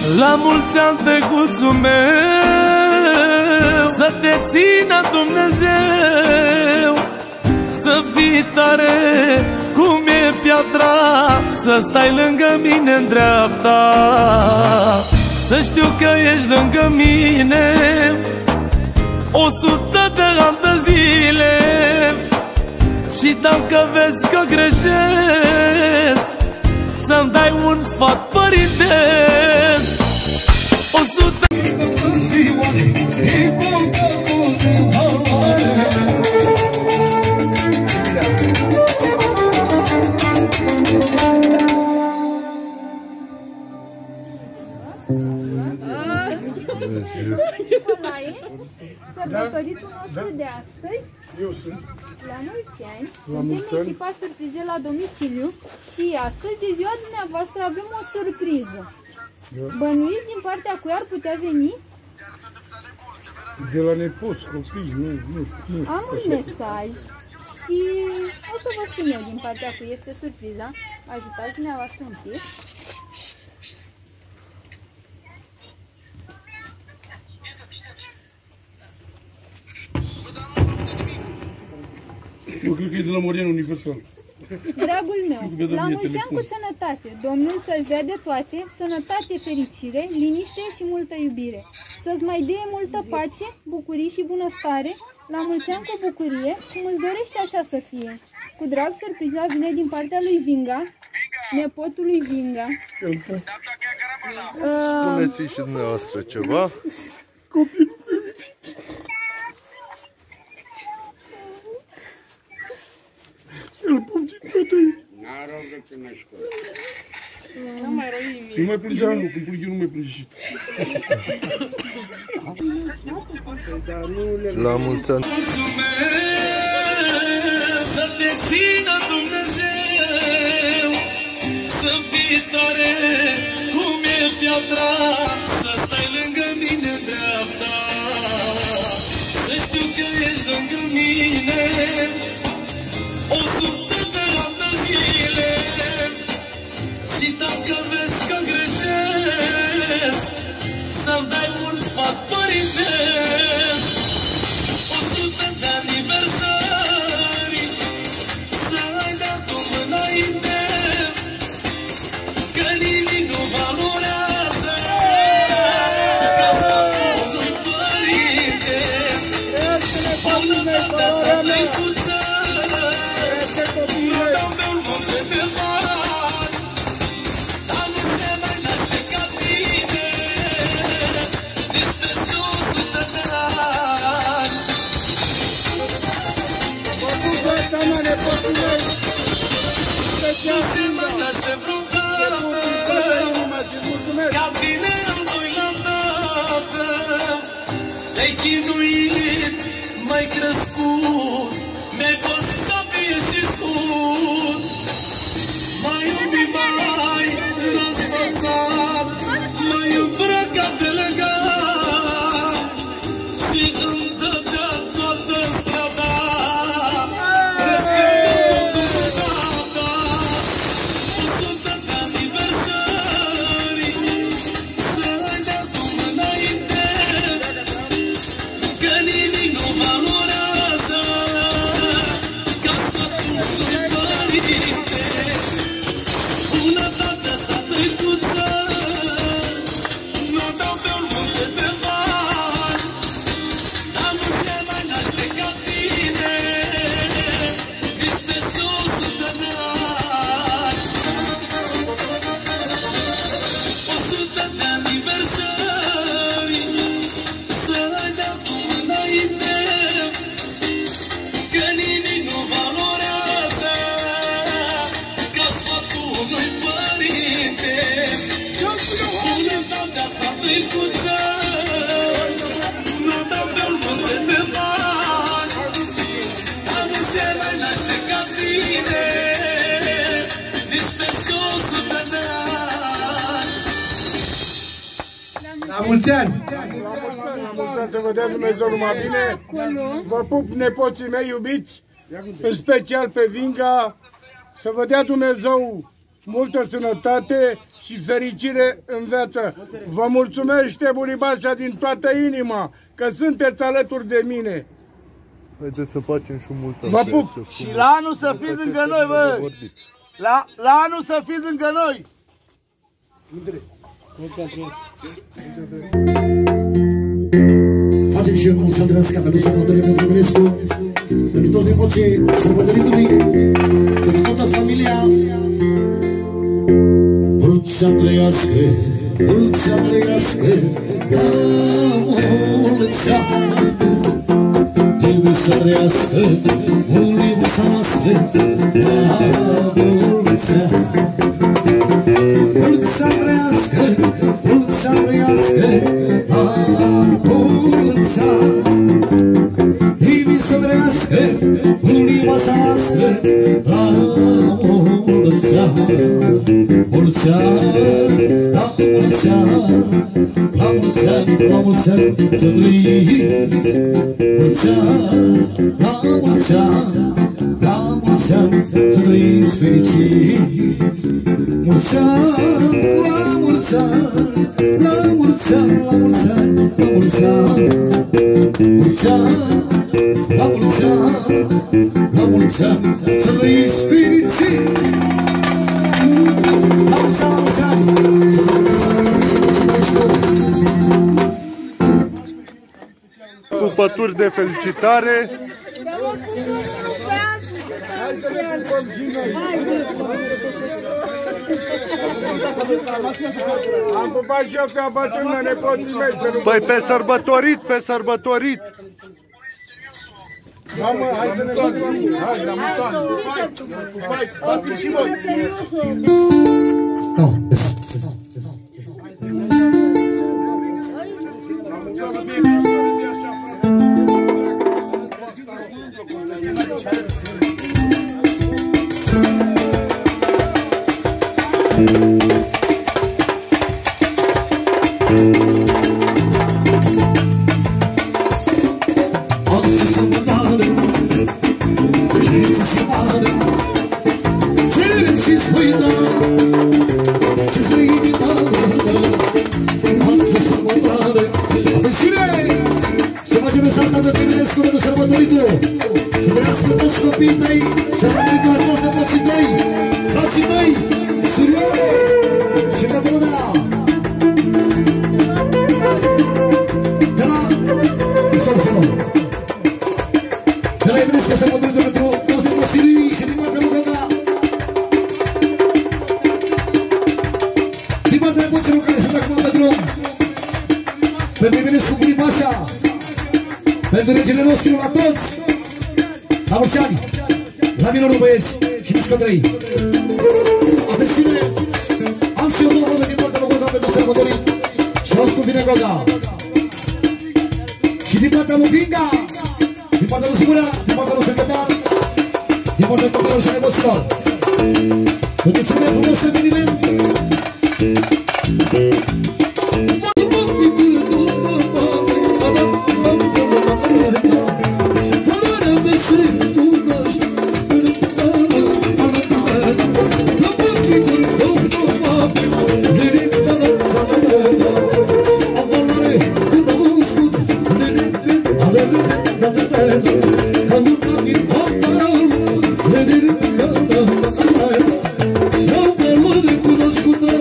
La mulți ani, tăcuțul meu, să te țină Dumnezeu, să fii tare cum e piatra, să stai lângă mine în dreapta. Să știu că ești lângă mine 100 de ani de zile. Și dacă vezi că greșesc, să-mi dai un sfat părintesc. 100 Sărbătoritul nostru de astăzi. Eu sunt. La mulți ani. Suntem echipa surprize la domiciliu și astăzi, de ziua dumneavoastră, avem o surpriză. Bănuiți din partea cui ar putea veni? De la nepoți, copii, nu. Am un mesaj și o să vă spun eu din partea cui este surpriza. Ajutați dumneavoastră un pic. Eu cred că e de la Morian Universal. Dragul meu, la mulți ani cu sănătate, Domnul să-ți dea de toate, sănătate, fericire, liniște și multă iubire. Să-ți mai dea multă pace, bucurii și bunăstare, la mulți ani cu bucurie, cum îți dorești așa să fie. Cu drag, surpriza vine din partea lui Vinga, nepotul lui Vinga. Spuneți și dumneavoastră ceva? Îl pun din toată. Nu mai plângea anul, când plâng eu nu mai plânge și La mulți ani. Să te țină Dumnezeu, să fii tare cum e piatra, să stai lângă mine în dreapta. Să știu că ești lângă mine 100 de ani de zile. Și dacă vezi că greșesc, să-mi dai un sfat părintesc. 100 de aniversări, să-i dau cum înainte, că nimic nu valorează ca sfatul unui părinte. Până data ta plăcuță, nu dau pe un munte de bani, dar nu se mai naște ca tine nici peste 100 de ani. Nu se mai naște vreodată ca tine în doi la dată. Te-ai chinuit, m-ai crescut, mi-ai fost sabie și scut. M-ai iubit, m-ai răsfățat, m-ai îmbrăcat de legat și îmi dădea toată strada, respectând totul gata. 100 de aniversări, să-i dea cum înainte, că nimic nu valorează ca sfatul unui părinte. Bunătatea ta tăicuță, nu dau pe un munte de bani, dar nu se mai naște ca tine nici peste 100 de ani. 100 de aniversări, să-i dau cum înainte, că nimic nu valorează ca sfatul unui părinte. Bunătatea ta tăicuță, nu dau pe un munte de bani, dar nu se mai naște ca tine nici peste 100 de ani. La mulți ani! la mulți ani să vă dea Dumnezeu numai bine. Vă pup nepoții mei iubiți, în special pe Vinga, să vă dea Dumnezeu multă sănătate și fericire în viață. Vă mulțumește Buribașa din toată inima că sunteți alături de mine. Haideți să facem și un mulți ani. Vă pup! Și la anul să fiți lângă noi, bă! La anul să fiți lângă noi! Facem și eu mulți ani trăiască pentru sărbătorii pentru Eminescu, pentru toți nepoții sărbătoritului, pentru toată familia. Mulți ani trăiască, mulți ani trăiască, da, mulți ani. Trebuie să trăiască, ulimuța noastră, da, mulți ani. Mulți ani trăiască, mulți ani trăiască, da, mulți ani. Trebuie să trăiască, ulimuța noastră, da, mulți ani. Mulți ani, la mulți ani, la mulți ani, la mulți ani, să trăiți. Mulți ani, la mulți ani, la mulți ani, să trăiți fericiți. Mulți ani, la mulți ani, la mulți ani, la mulți ani, la mulți ani. Mulți ani, la mulți ani, la mulți ani, să trăiți fericiți. Pupături de felicitare. Am pupat și eu ca bătrână nepoții mei. Păi pe sărbătorit, pe sărbătorit. Mamă, hai să ne facem. Hai, la mulți ani. Și voi. Să facem mesaj asta pentru Eminescu, pentru sărbătoritul. Să trăiască toți copiii tăi, sărbătoritul la toți nepoții tăi, frații tăi, surioare și toată lumea. De la Eminescu, sărbătoritul pentru toți nepoții și din partea lui Gălda. Din partea nepoților care sunt acum pe drum. Pentru Eminescu Buribașa, pentru regele nostru, la toți, la mulți ani, la minorul băieți și mici cătrăi. Atențiune, am și eu două roze din partea lui Goga pentru sărbătorit și luați cum vine Goga. Și din partea lui Vinga, din partea lui Sigurea, din partea lui secretar, din partea copilor și nepoților. Pentru cel mai frumos eveniment. Cunoscut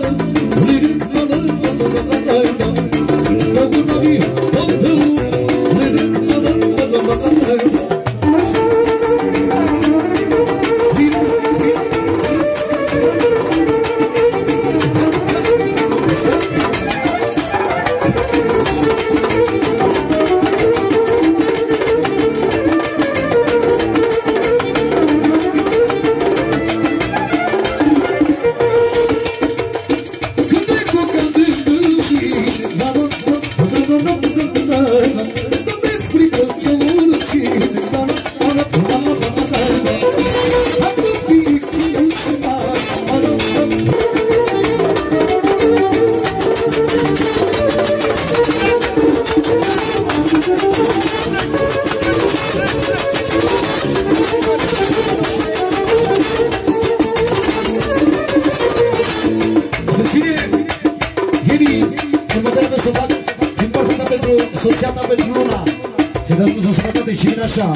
soția ta pentru Luna. Se dă Dumnezeu sănătate și vine așa.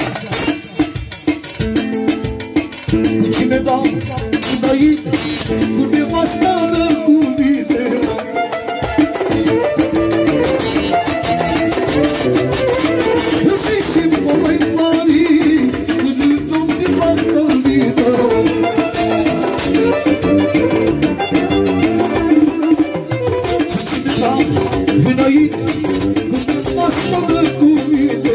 Cu cine dau înainte, cu nevasta dă cuvinte. Și mă mai mari, nu mi fac tălbită. Cu cine dau înainte, cu nevasta dă cuvinte.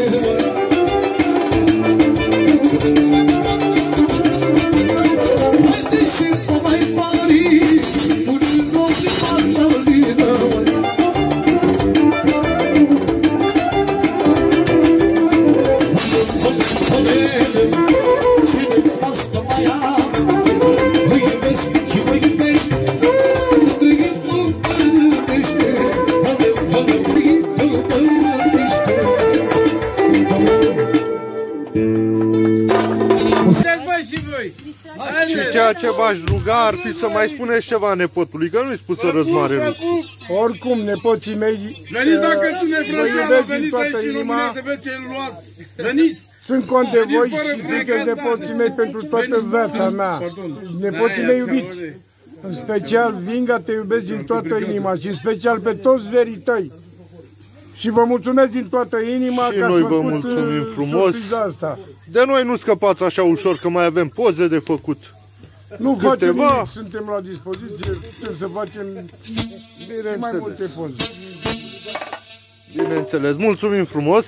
Și ceea ce v-aș ruga ar fi să mai spuneți ceva nepotului, că nu-i spus să răzmare rău. Oricum, nepoții mei, Veniți dacă tu ne frășeală, din veniți toată aici în inima. România să vezi ce luați. Veniți! Sunt cont de voi și sunteți nepoții mei pentru toată viața mea. Nepoții mei iubiți. În special, Vinga, te iubesc din toată inima și în special pe toți verii tăi. Și vă mulțumesc din toată inima Și că noi ați vă făcut mulțumim frumos. surpriza asta. De noi nu scăpați așa ușor, că mai avem poze de făcut. Nu facem Câteva. nimic, suntem la dispoziție, putem să facem mai multe poze. Bineînțeles, mulțumim frumos.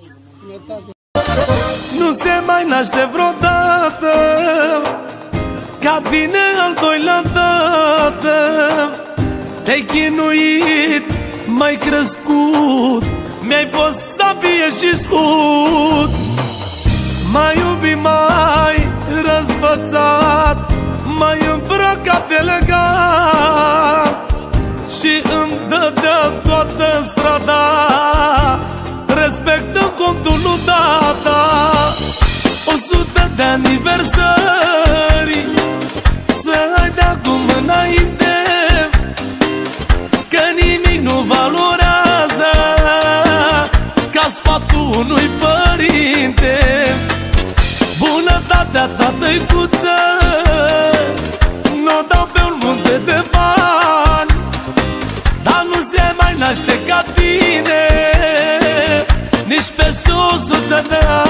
Nu se mai naște vreodată ca tine al doilea dată. Te-ai chinuit, m-ai crescut, mi-ai fost sabie și scut. M-ai iubit, m-ai răzbățat, m-ai îmbrăcat elegant și îmi dădea toată strada, respectăm contul lui tata. 100 de aniversări să ai de acum înainte, că nimic nu valorează ca sfatul unui părinte. Bunătatea ta, tăicuță, n-o dau pe un munte de bani, dar nu se mai naște ca tine nici peste 100 de ani.